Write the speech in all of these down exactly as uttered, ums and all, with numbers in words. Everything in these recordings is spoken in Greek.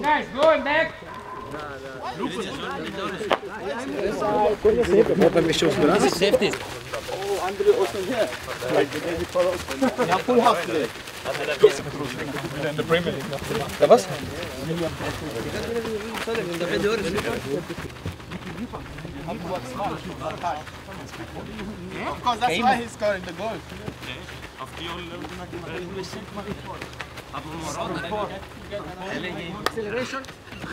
Guys, going back. Safety. Oh, andere Osten hier. Ja, full half today. In the Premier League. Ja, was? Of course, that's why he's scoring the goal. Acceleration.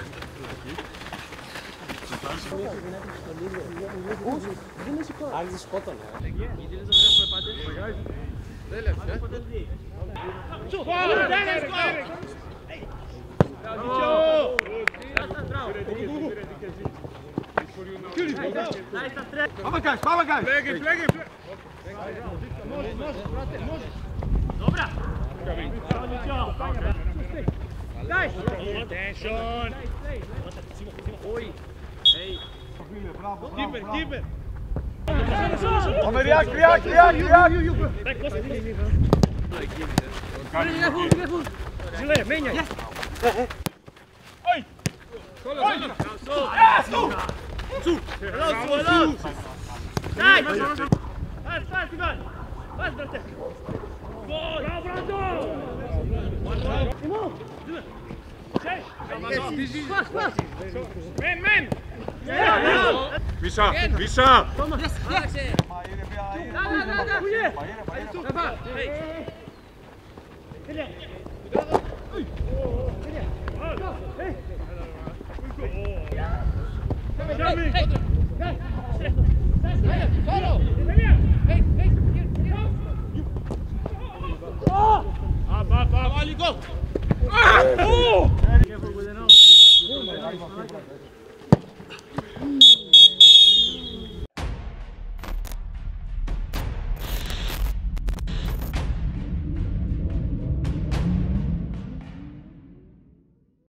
Πάμε guys, πάμε guys! Φλέγει, φλέγει, φλέγει! Dobra! Guys! Attention! Keeper, keeper! Πάμε ριάκ, ριάκ, ριάκ, ριάκ! Ζηλέ, μένια! Oi! Solo, solo! Zu! Raus, zu, raus! Nein! Pass, pass, Ivan! Pass, Brate! Gol! Bravo, Brando! Timo! Pass, pass! Men, men! Misha, Misha! Yes, yes! Da, da, da, da! Da, da!